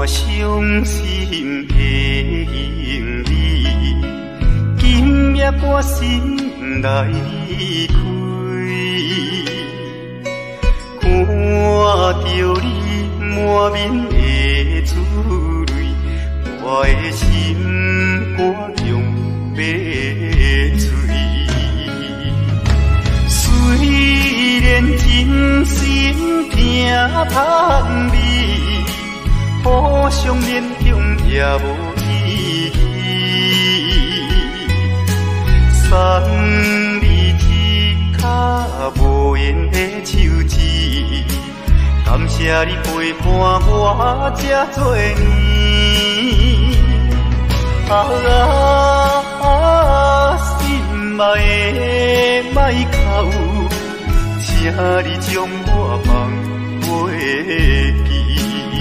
我伤心的行李，今夜我心来离开，看着你满面的珠泪，我的心肝用要碎。虽然真心疼叹你，互相勉强也无意义。送你一卡无言的手指，感谢你陪伴我这多年。心爱的莫哭，请你将我放袂记。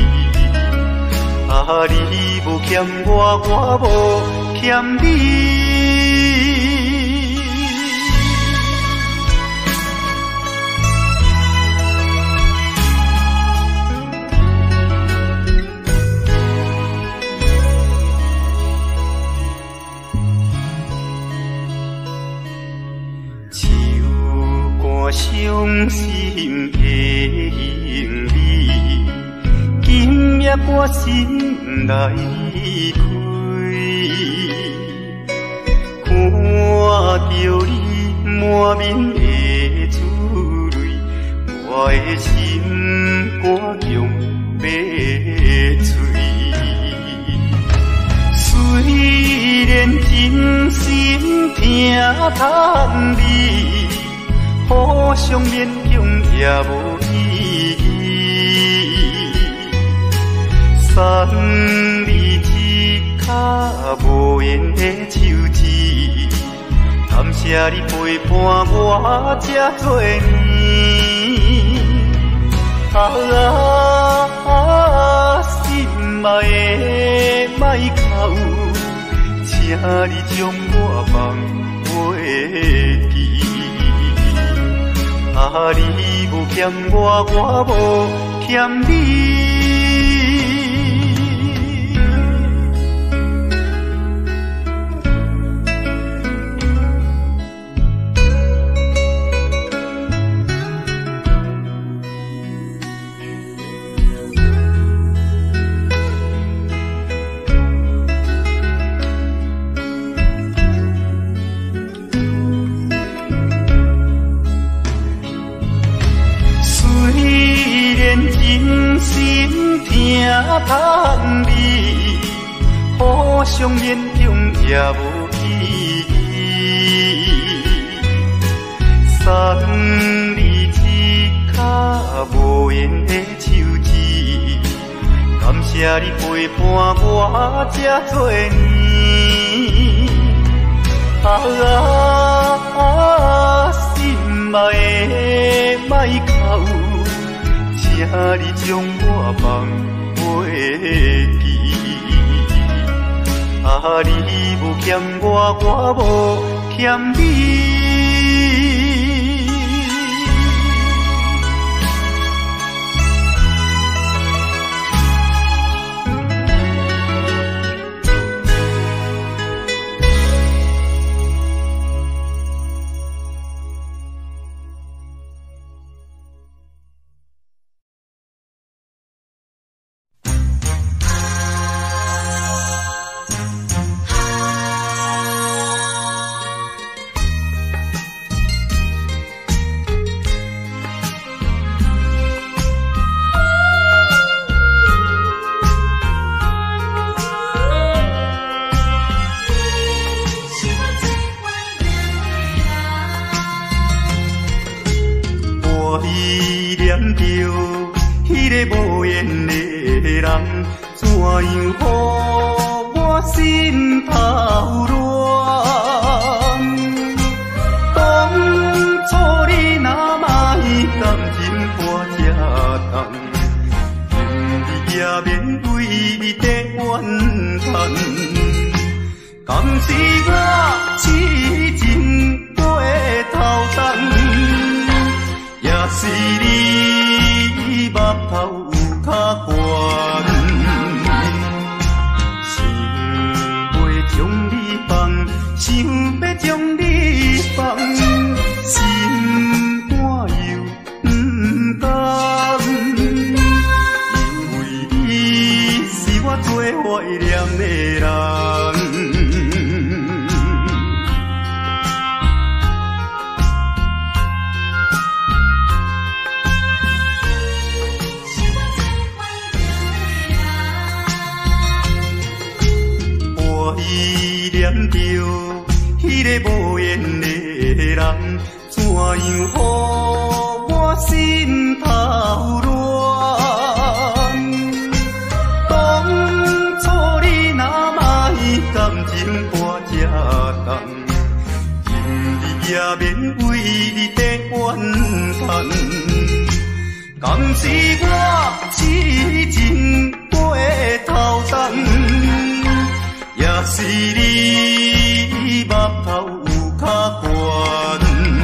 你无欠我，我无欠你。伤心的行李，今夜我心来离开，看着你满面的珠泪，我的心肝用要碎。虽然真心疼叹你，互相勉强也无意义。送你一卡无言的手指，感谢你陪伴我这多年。心爱的莫哭，请你将我放袂记。你无欠我，我无欠你。真心疼叹你，互相勉强也无意义。送你一卡无言的手指，感谢你陪伴我这多年。心爱的莫哭，请你将我放袂记。你无欠我，我无欠你。无缘的人，怎样乎我心头乱？当初你若莫甘心我这等，今日也免为你地怨叹。敢是我痴情过头重，也是你目头有较悬。 着迄个无缘的人，怎样予我心头乱？当初你若卖感情破这重，今日也免为你在怨叹。敢是我痴情过头重，也是你目头有较悬，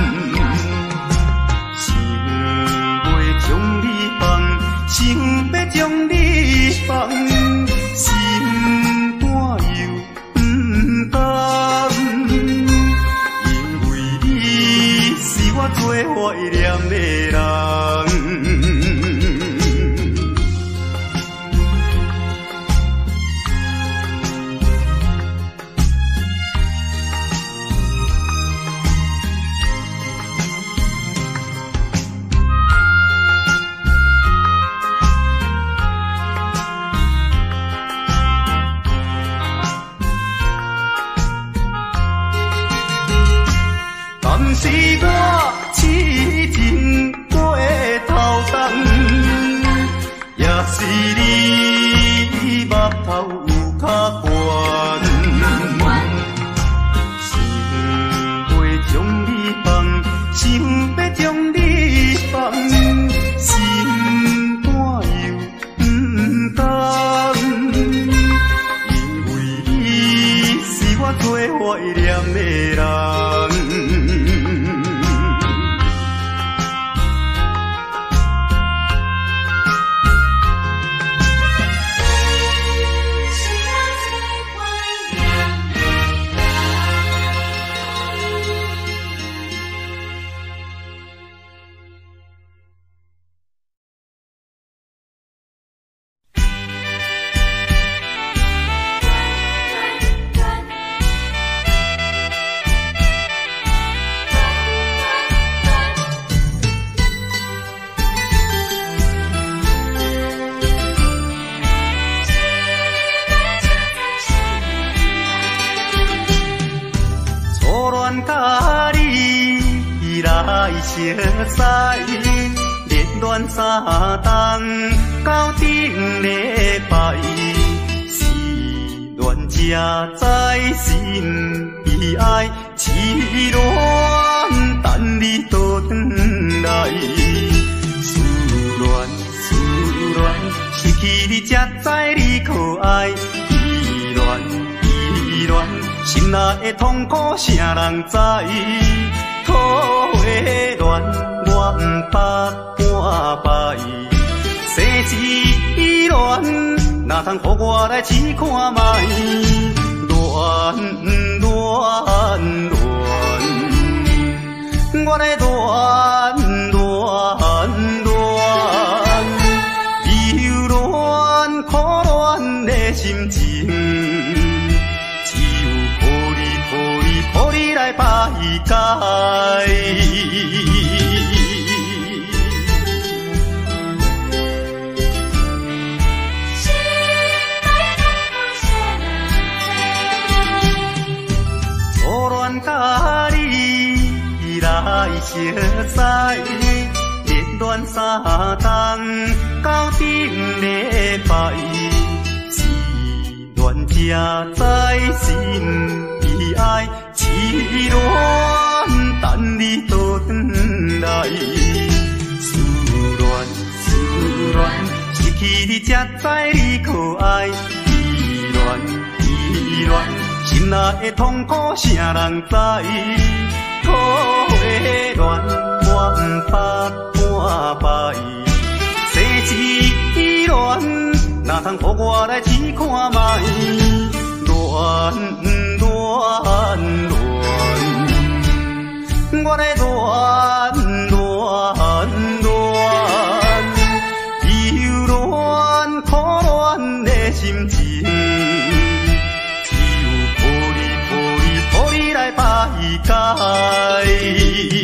想要将你放，想要将你放，心肝又不甘，因为你是我最怀念的人。是我痴情过头重，也是你目头有较悬，想要将你放，想要将你放，心肝又不甘，因为你是我最怀念的人。甲你来熟悉，热恋三冬到顶礼拜，是恋才知心悲哀，痴恋等你倒转来，思恋失去你才知你可爱，依恋。心内的痛苦，啥人知？土的恋，我不捌半摆。世事恋，哪通予我来试看卖？恋，我来恋，忧恋苦恋的心情。予你来排解，初恋甲你来熟悉，热恋三冬到顶礼拜，是恋才知心。悲哀痴恋等你倒转来，思恋失去你才知你可爱，依恋心内的痛苦啥人知？土的恋我不捌半摆，世事恋哪通予我来试看卖？恋，我来恋，忧恋苦恋的心情，只有予你来排解。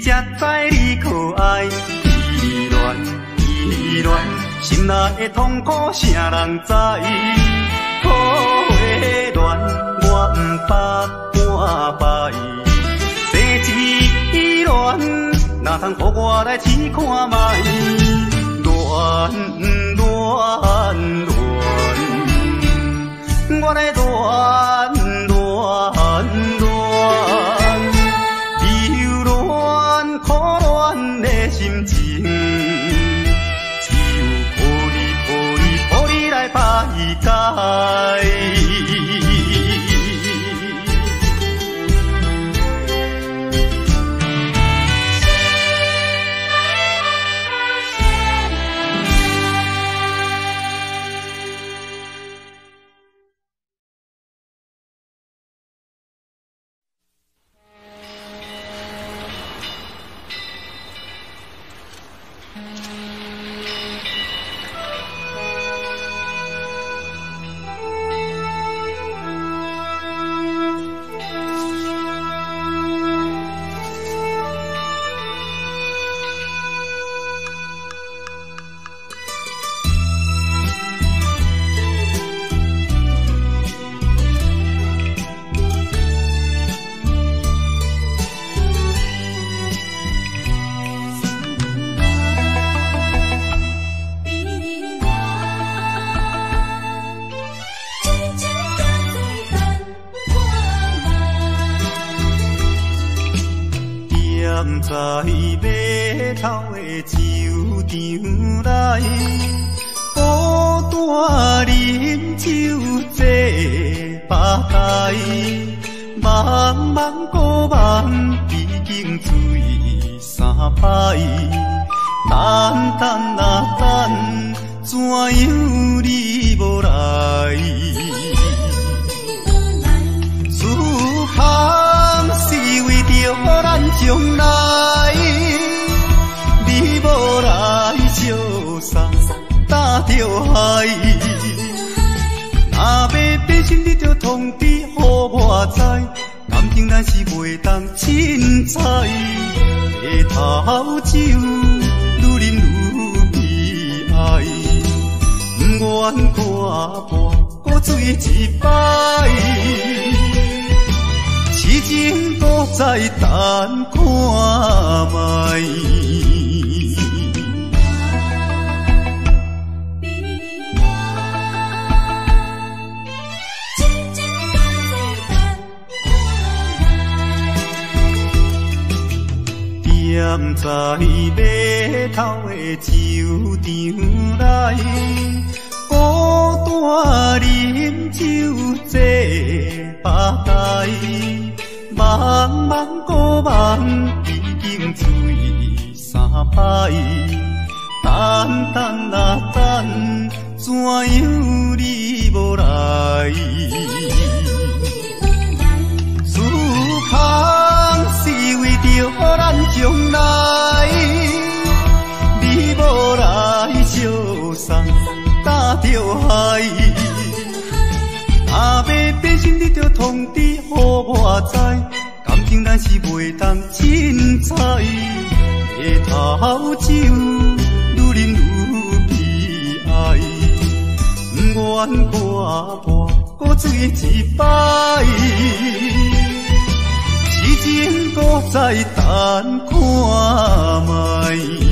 才知你可爱。依恋，心内的痛苦谁人知？可会恋，我不捌半摆。生之恋，哪通予我来试看卖？恋，我来恋。忧恋苦恋的心情，只有抱你来排解。在码头的酒场内，孤单饮酒坐吧台，茫茫古梦已经醉三摆，等啊等，怎样你无来？思乡是为着咱将来，你无来相送，打着海。若要变心，你着通知予我知，感情咱是袂当凊彩。下头酒愈啉愈悲哀，不愿看破搁醉一摆。痴情搁再等看卖。踮在码头的酒场内，孤单饮酒坐吧台，茫茫古梦已经醉三摆，等啊等，怎样你无来？思乡是为着咱将来，你无来相送，打着海。若要变心，你着通知予我知，感情咱是袂当凊彩。下头酒愈啉愈悲哀，不愿看破搁醉一摆。痴情搁再等看卖。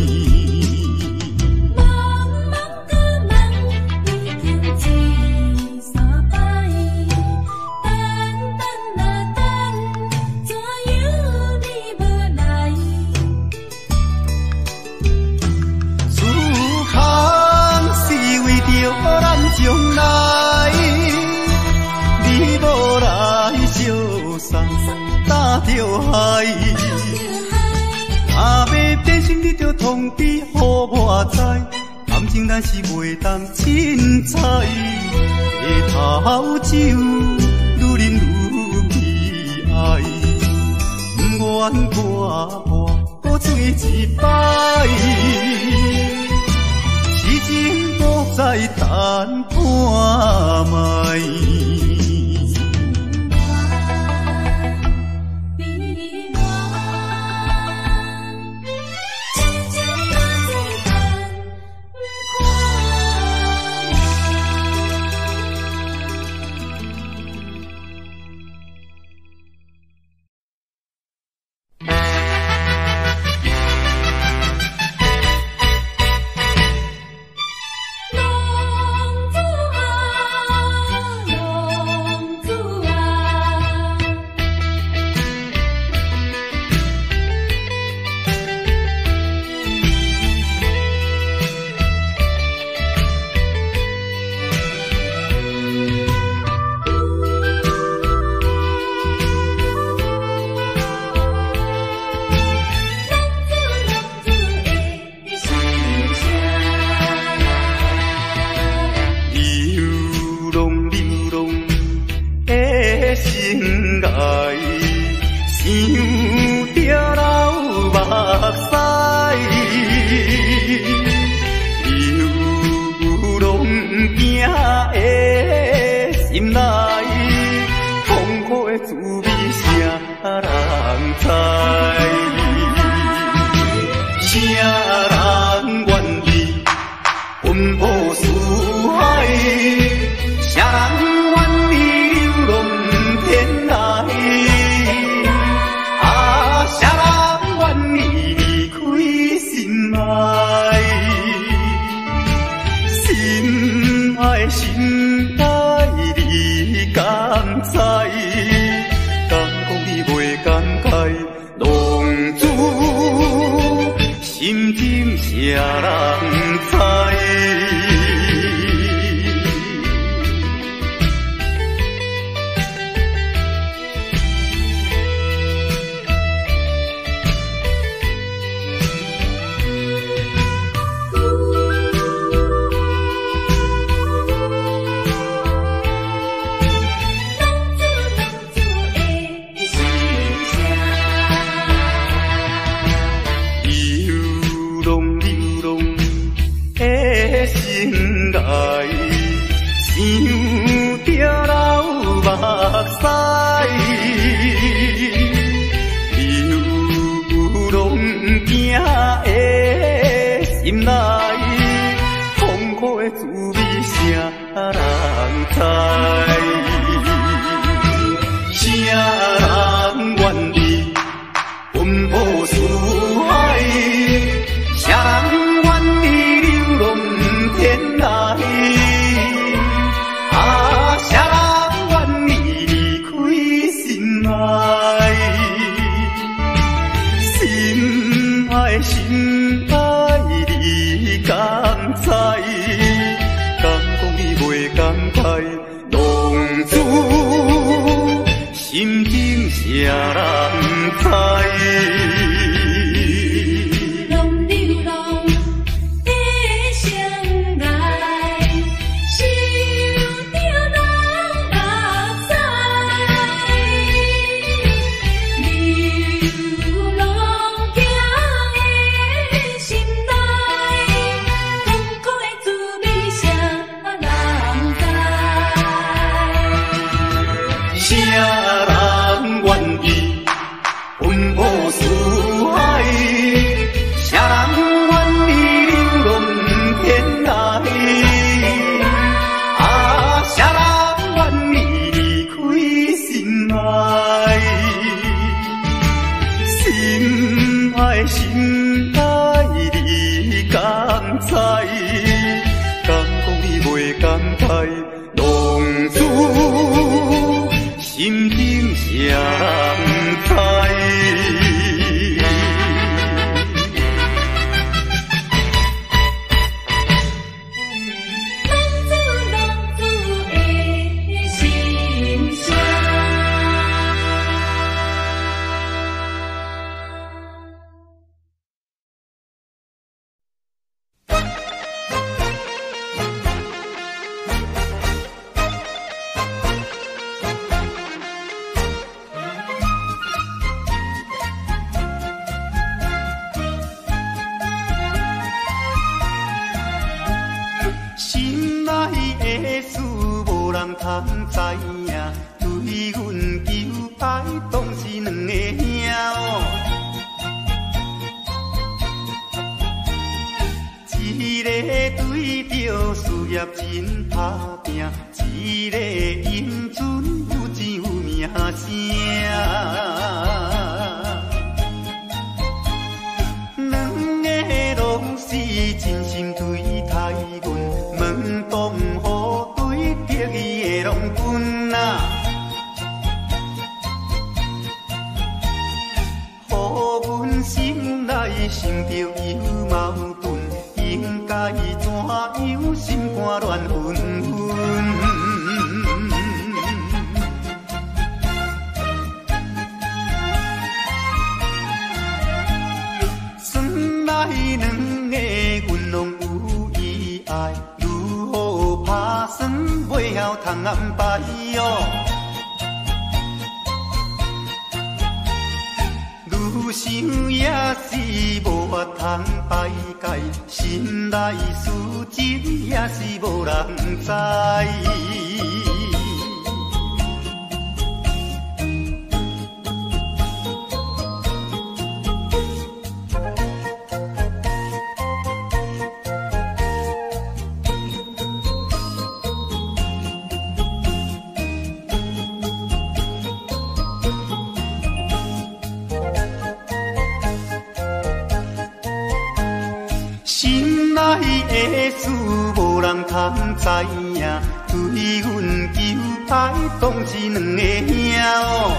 将来，你无来相送，打着海。若要变心，你着通知予我知，感情咱是袂当凊彩。下头酒愈啉愈悲哀，不愿看破搁醉一摆。痴情搁再等看卖。 心爱，想着老目屎，流浪行的心内，痛苦的滋味谁人知？谁人愿意奔波四海？谁人愿意流浪天涯？啊，谁人愿意离开心爱？心爱心爱，你敢知？敢讲你袂感慨？浪子心情谁人知？心内痛苦的滋味，谁人知？谁人愿意奔波四海？谁人愿意流浪天涯？啊，谁人愿意离开心爱？心爱心爱，你敢知？敢讲你袂感慨？浪子心情谁人知？心爱你敢知？敢讲你袂感慨？浪子心情谁人知？通知影，对阮求爱，当是两个兄哦。一个对着事业真打拼，一个英俊有钱有名声。两个拢是真心对待阮，门当户对得意的拢分啊。予阮心内想着有矛盾，应该怎样心肝乱纷纷？算来两个阮拢有意爱，如何打算袂晓通安排哟？ 通排解，心内事情也是无人知。心内的事无人通知影，对阮求爱当是两个兄哦。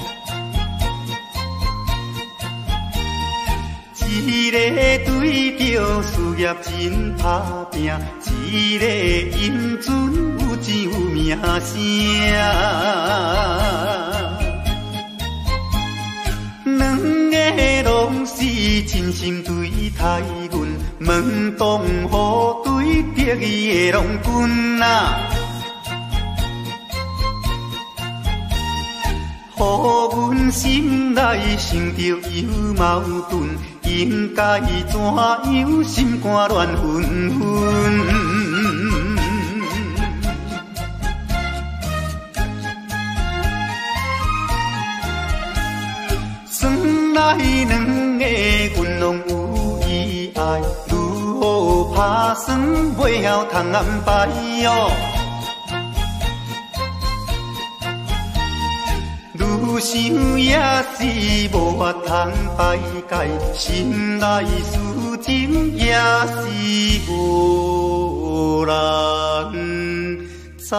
一个对着事业真打拼，一个因准有钱有名声。两个拢是真心对待阮，门当户对得意的郎君啊，予阮心内生着有矛盾，应该怎样心肝乱纷纷。来两个阮拢有意爱，如何打算袂晓通安排哦？愈想也是无法通排解，心内事情也是无人知。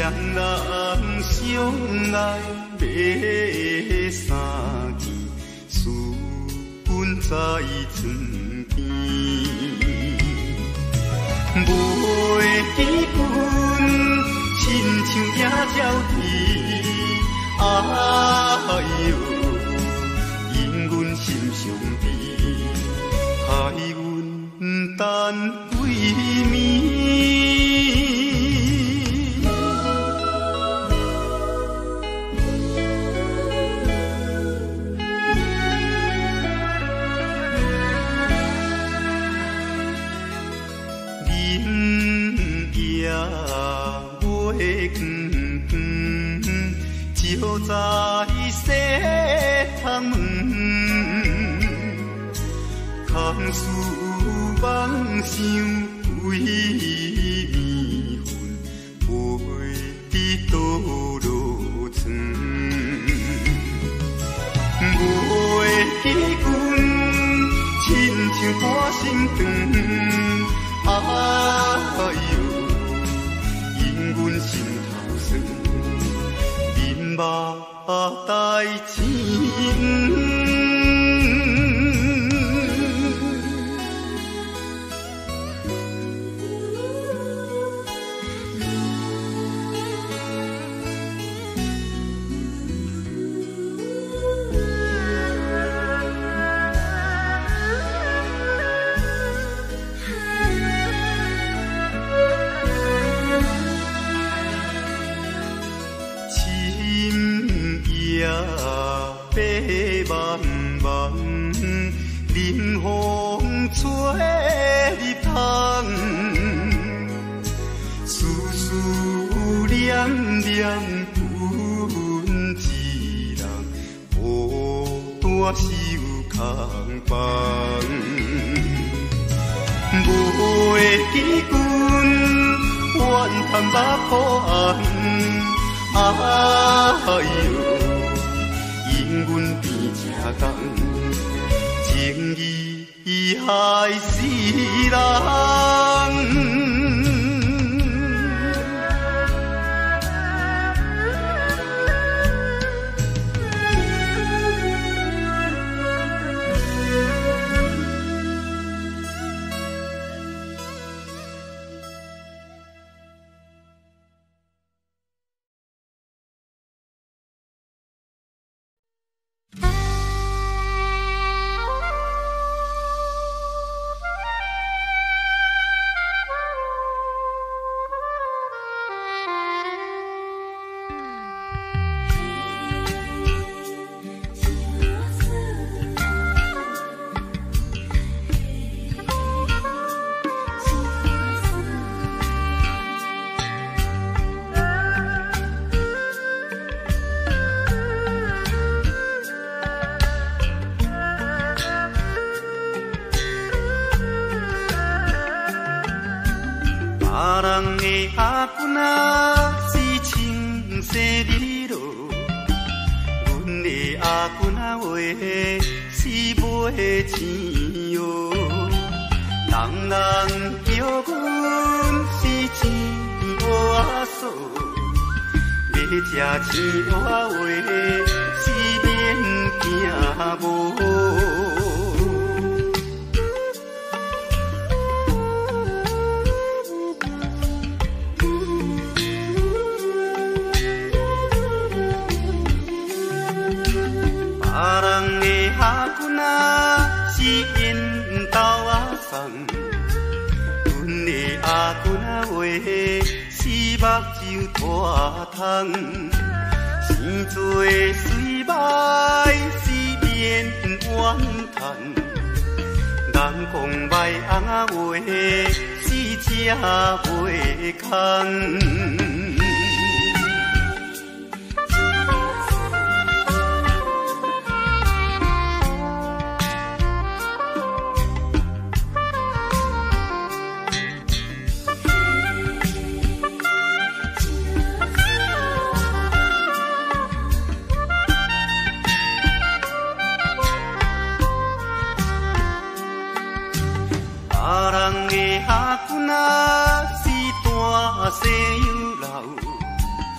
人相爱买三件，私奔在床边，袂记阮亲像野鸟啼，哎哟，因阮心伤悲，害阮等几暝。就在西窗门，空思梦想为迷魂，飞伫倒落床。袂记阮亲像半心肠，哎哟，因阮心头酸。目代情。漫漫冷风吹入窗，丝丝念念阮一人，孤单守空房。袂记阮怨叹目苦红，哎哟。因阮变正重，情义害死人。别人的阿君啊是青色美罗，阮的阿君啊话是买钱哟。人人叫阮是钱乌索，要吃钱话是免惊无。别人的阿君啊是烟斗啊送，阮的阿君啊话是目睭大通，生做水歹是免怨叹，人讲歹翁啊话是吃袂空。别人的阿君啊是大西有老，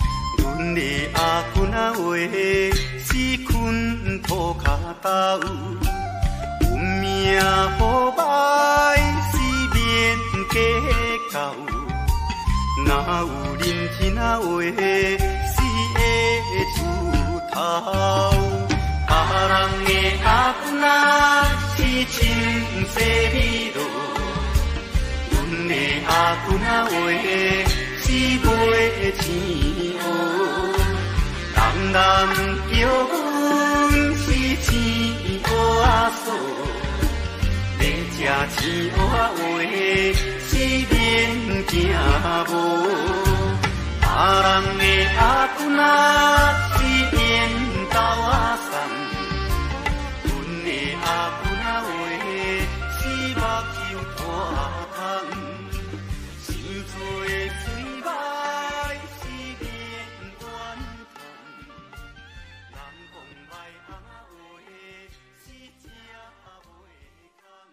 阮的阿君啊话，是困土脚豆，有命好歹是免计较，哪有人天啊话是会出头。别人的阿君啊是真细味道，阮的阿君啊话是袂钱乌，人人叫阮是钱乌阿嫂，要吃钱乌话是免惊无，别人的阿君啊是缘投阿送。阿君啊话是目睭大空，生做水歹是免怨叹，人讲歹阿话是正袂空。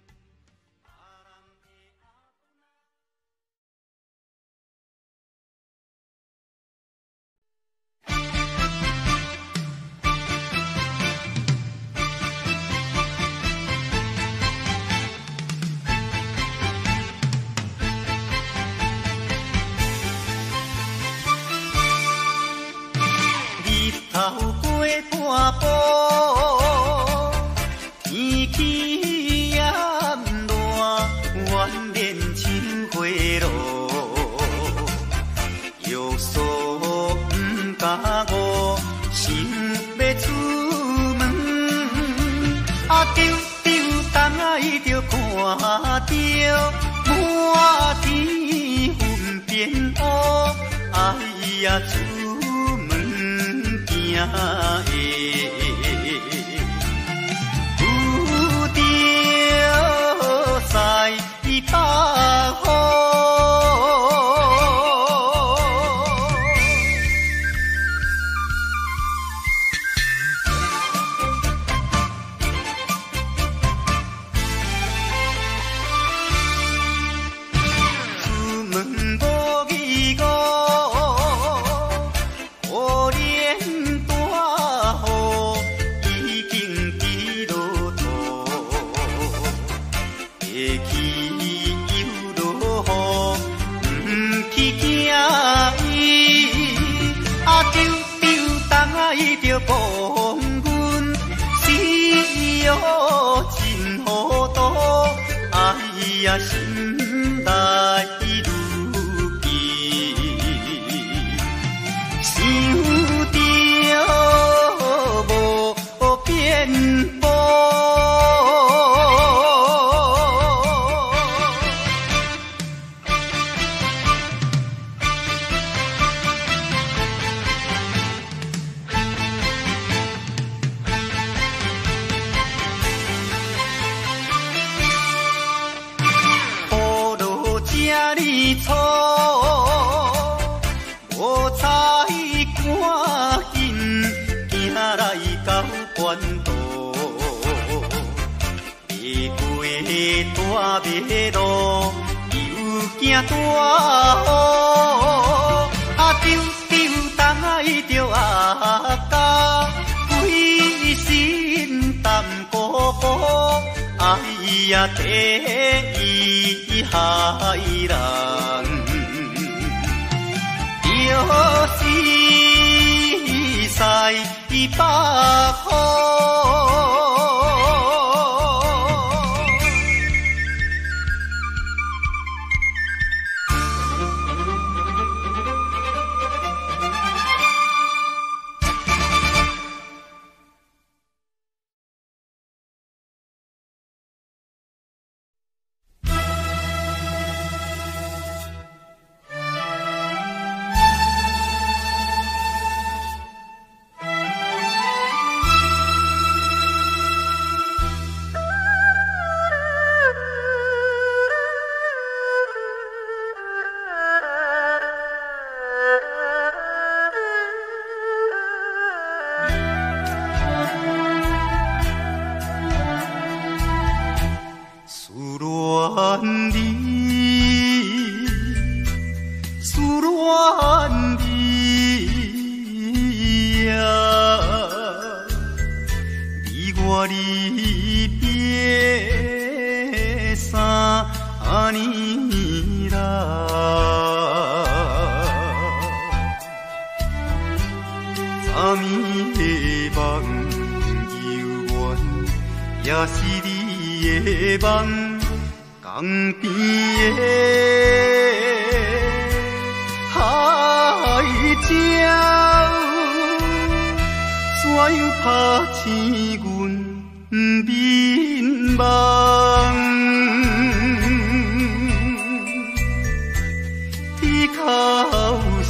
头过半步，天气炎热，怨念情花落，约束不敢误，心要出门，丢东爱着看着满天云变乌，哎呀出门行的。有着西北风。望阮死哦真糊涂，哎呀心内如记，想着无变步。错，无彩赶紧行来到关渡，未过大马路，又惊大雨，丢东爱着阿家，规身淡薄薄。哎呀，第一害人，就是西北风。 是你的梦，江边的海鸟，怎样拍醒阮眠梦？伊哭声，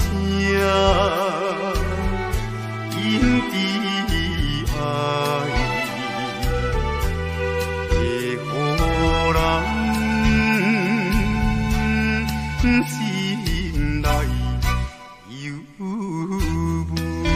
因伫爱，会予人心内忧闷。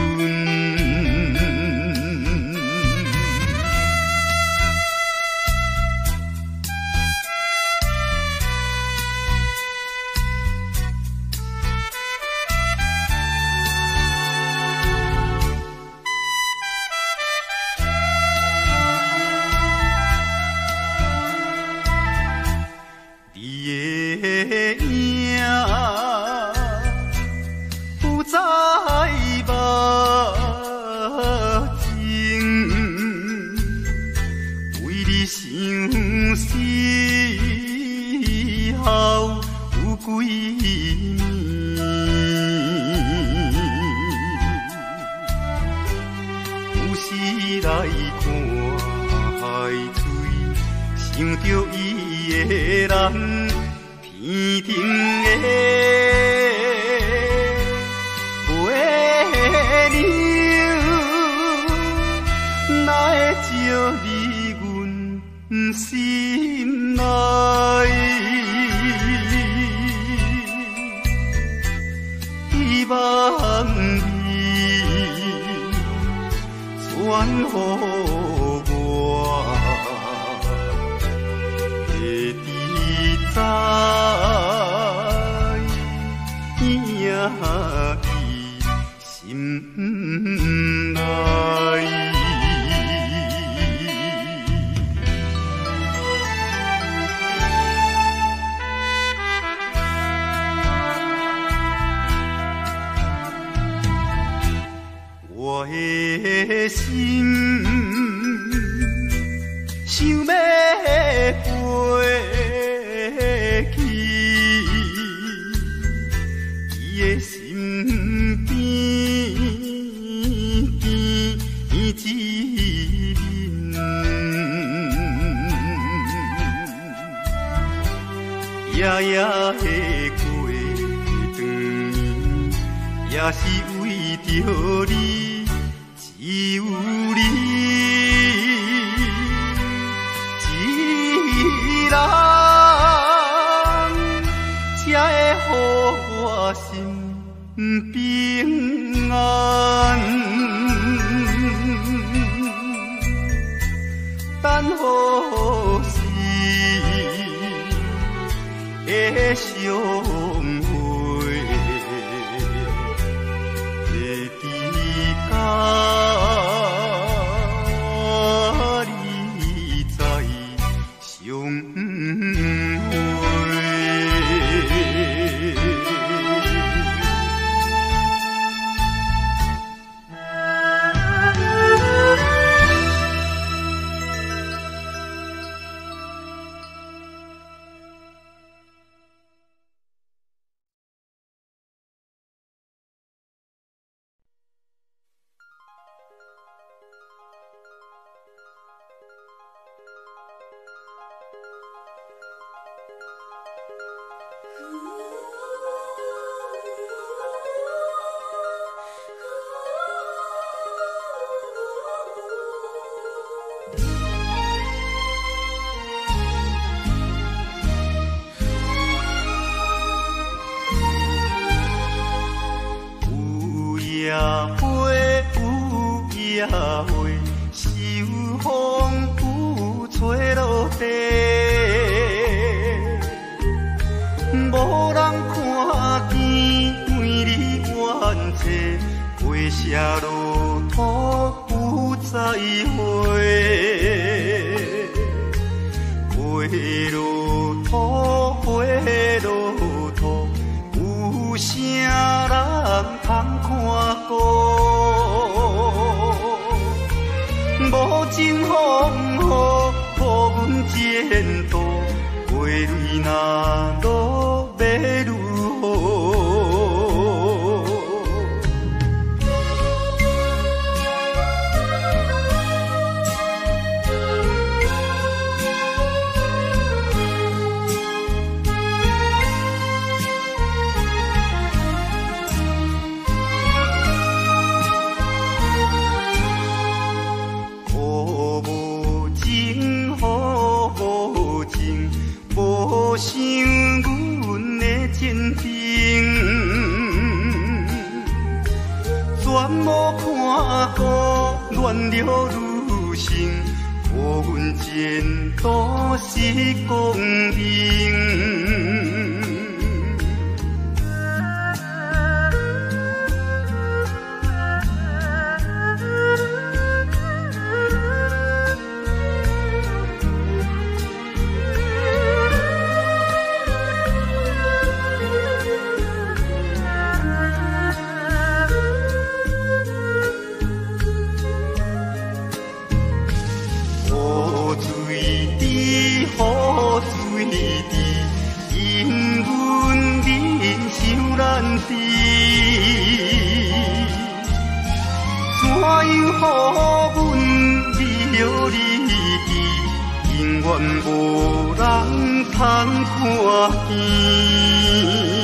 想着伊的人，天顶的月亮，哪会照入阮心内？希望你传予我。在伊心内。我的心想要飞。伊的身边一人，夜夜的过长年，也是为着你，只有你一人。才会予我心平安，等好时的相会，会伫甲你再相会。野花秋风雨吹落地，无人看见为你怨嗟，花谢落土有再会，花落土，花落土，有啥人通看过？无情风雨。 定，全无看过乱了女性，互阮前途是公平。无人通看见。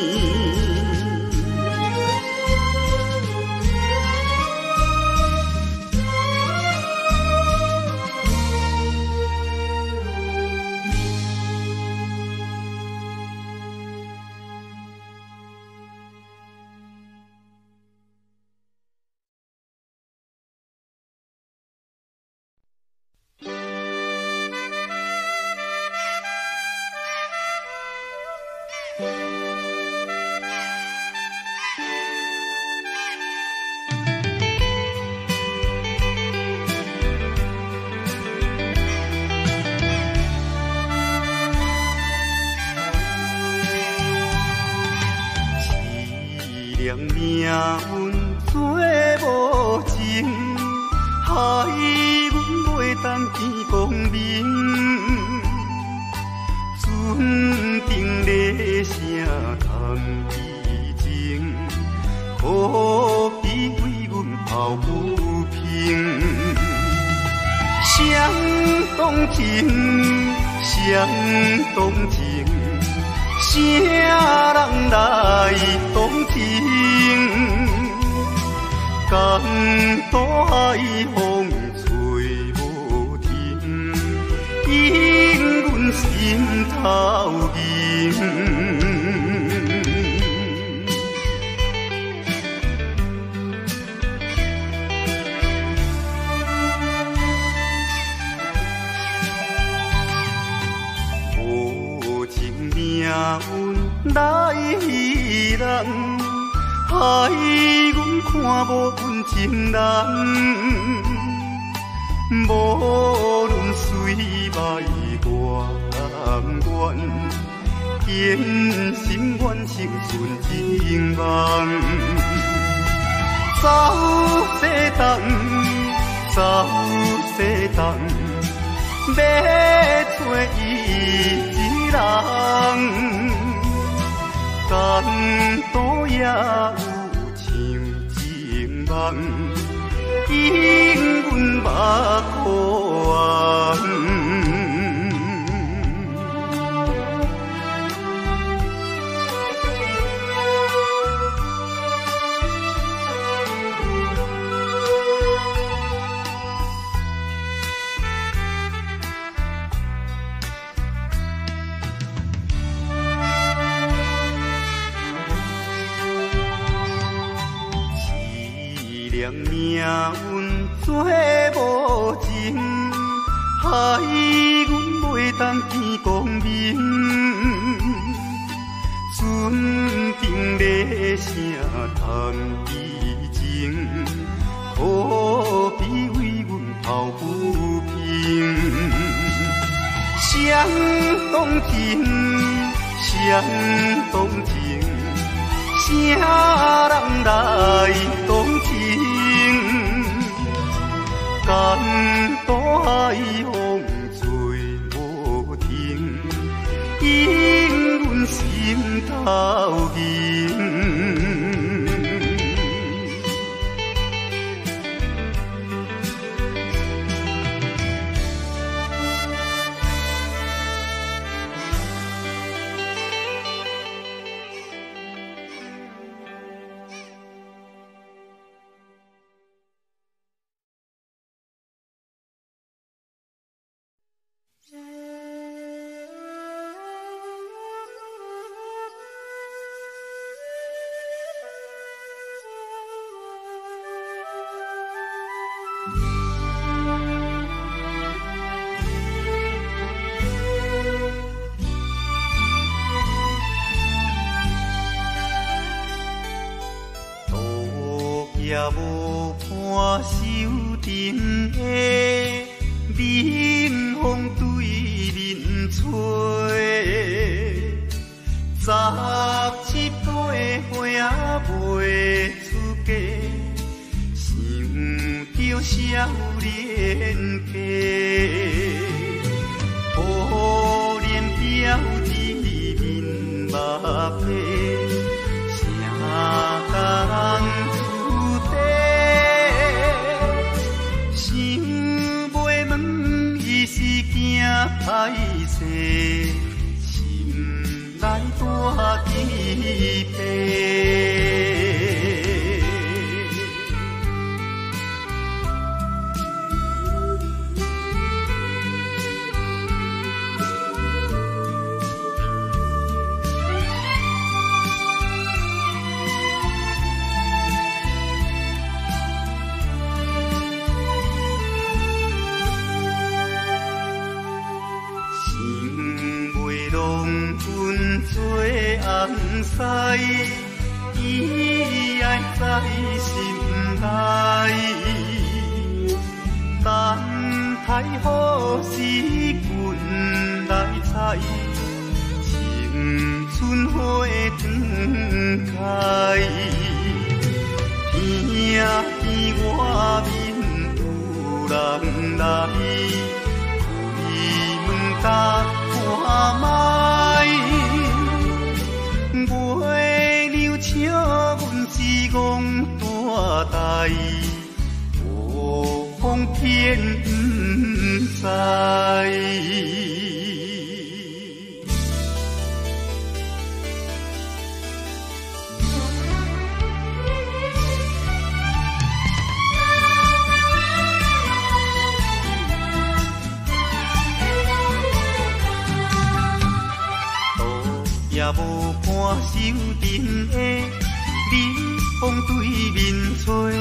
命运做无情，害阮袂当见光明。船顶咧声谈悲情，何必为阮抱不平？相同情，相同情。啥人来同情？江大海风吹无停，引阮心头凝。无情命运来戏人，害阮看无阮情人。无论水歹我甘愿，坚心愿成顺情梦。走西东，走西东，要找伊一人。江岛也有像情梦，引阮目眶。命运做无情，害阮袂当见光明。船顶咧声谈悲情，何必为阮抱不平？相同情，相同情，啥人来同情？江大海风吹无停，引阮心头凝。 也无伴手顶的冷风对面吹。17岁花袂出嫁，想着少年家。可怜表姊面目白，啥甲人出地？想袂问伊是惊歹势，心内大疑白。红西，伊爱在心内，等待好时阮来采，青春花长开。听见外面有人来，开门甲看卖。月亮笑阮是戆大台，无风偏不知。也无伴手顶的冷风对面吹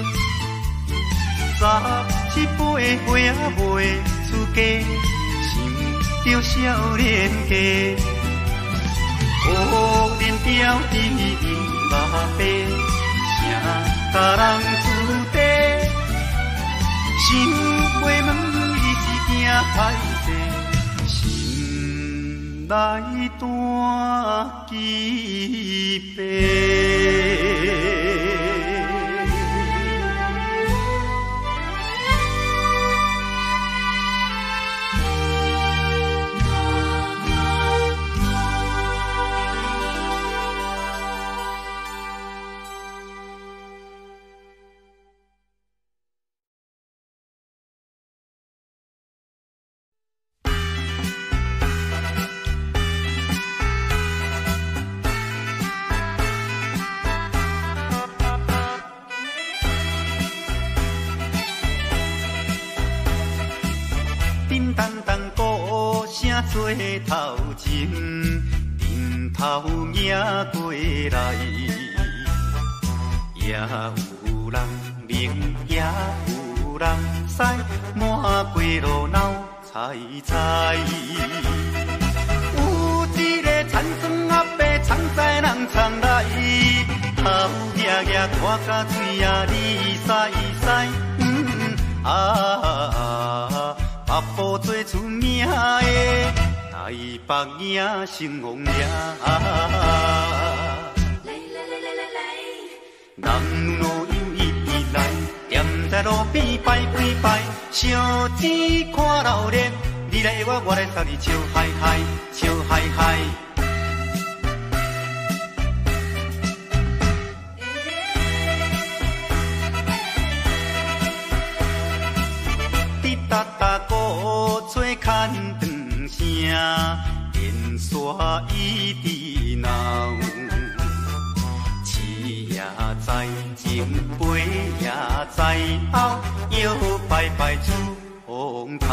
，17岁花袂出嫁，想着少年家。可怜表姊面目白，啥甲人出地？想袂问伊是惊歹势，心内大疑白。做头前，顶头迎过来，也有人明，也有人使，满街路闹猜猜。有一个田庄阿伯藏在人藏来，头额额大甲嘴也哩塞塞，北部最出名的台北赢成王爷，男女老幼一直来，站在路边排几排，烧钱看热闹，你来我，我来送你笑嗨嗨，笑嗨嗨。哒哒鼓吹牵长声，电线一直闹。市也在前，背也在后，摇摆摆出风头。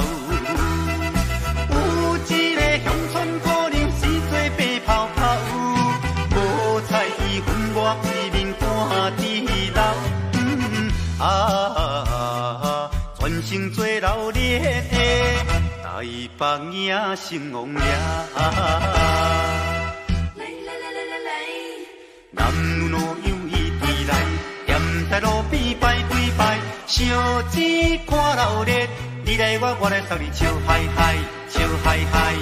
有一个乡村姑娘是做白泡泡，无彩伊分我一面看地老。全城做热烈的台北赢成王爷，男女老幼一直来，站在路烧钱看热烈，你来我来送你笑嗨嗨，笑嗨嗨。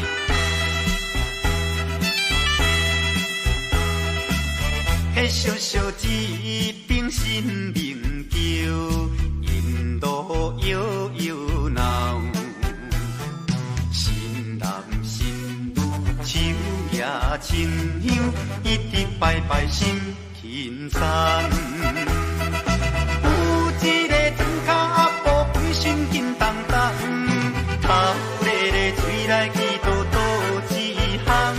迄烧烧钱冰心明桥，引路摇摇闹。新男新女手也亲香，一直拜拜心轻松。有一个庄脚阿婆规身金当当，头咧咧嘴来去倒倒一项。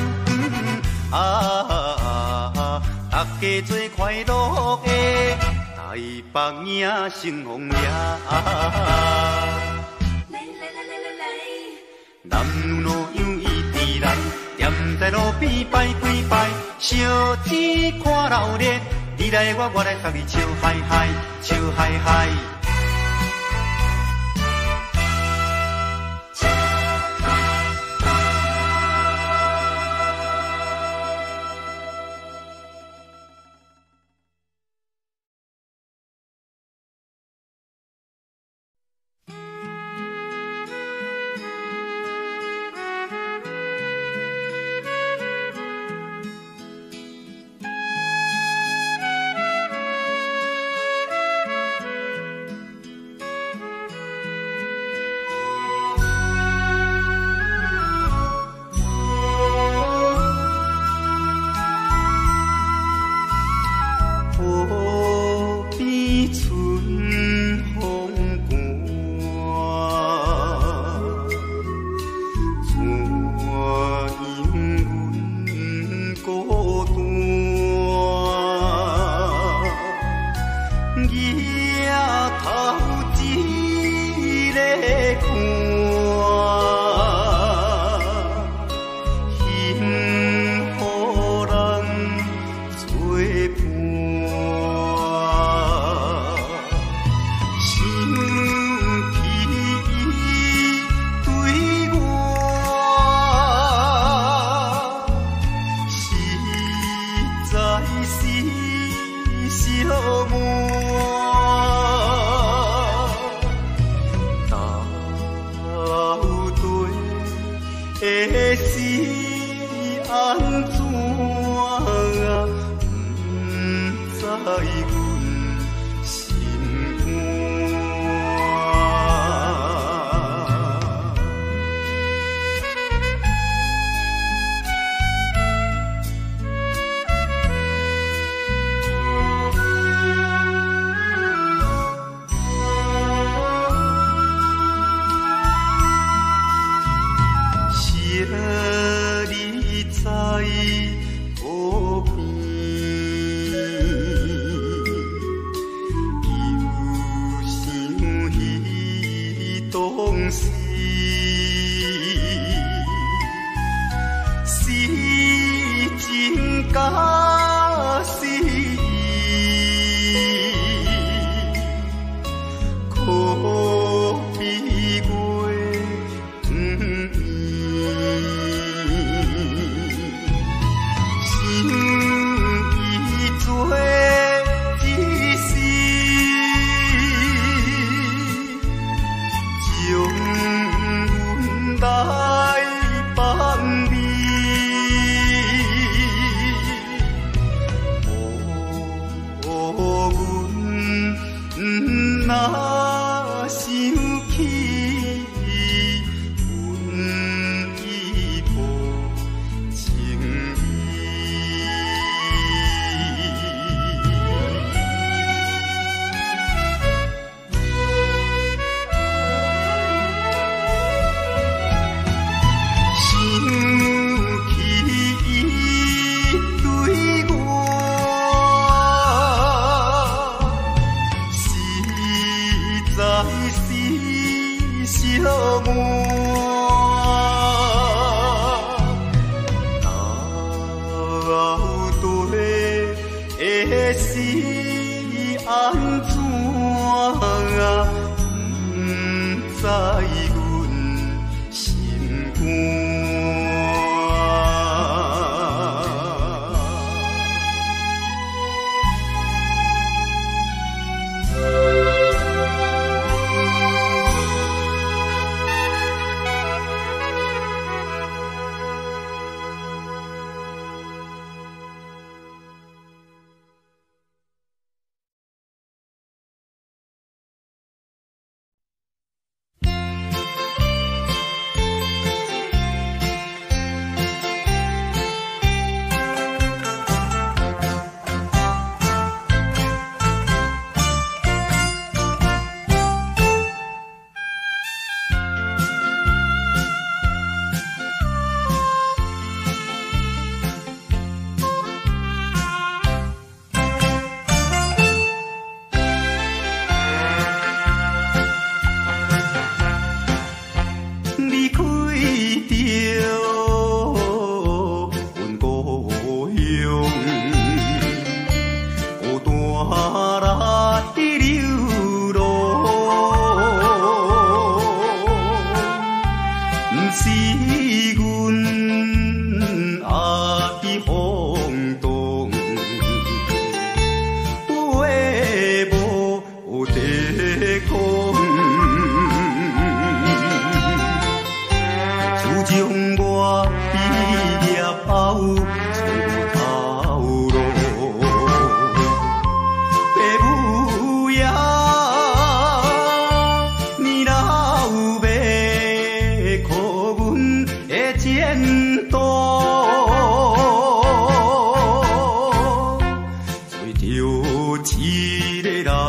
大家做快乐的台北影成风呀！男女老幼伊伫来，踮在路边摆几摆，烧钱看热烈，你来我来送你笑嗨嗨，笑嗨嗨。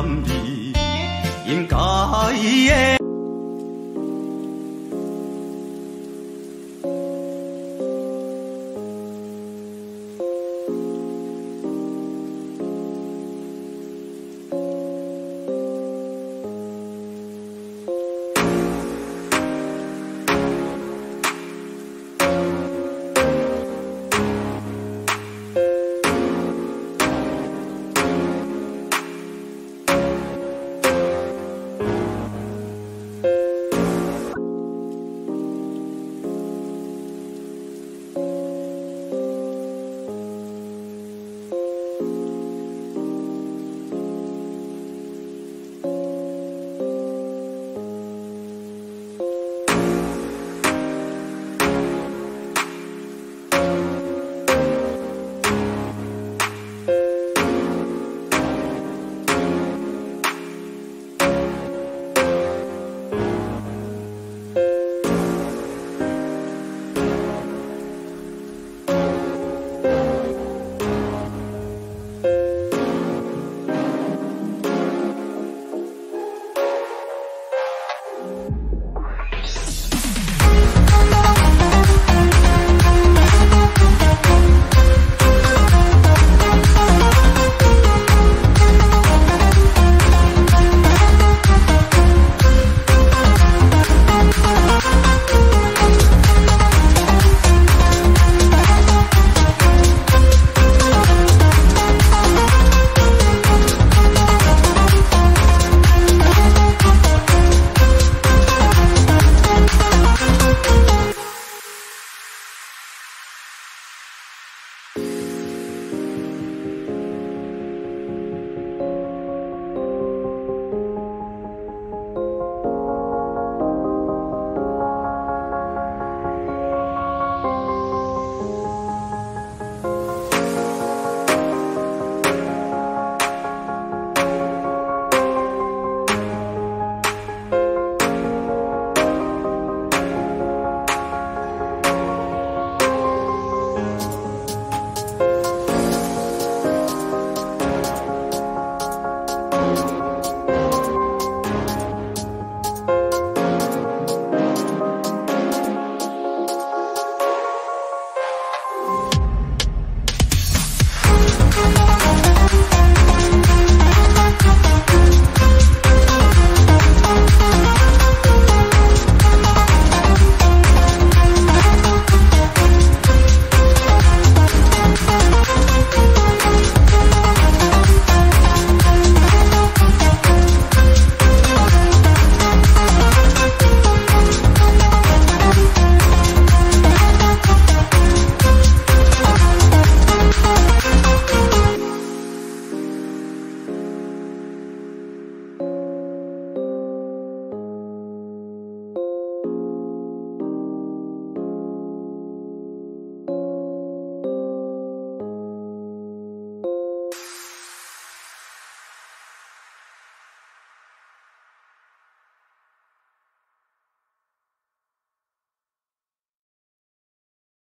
念你。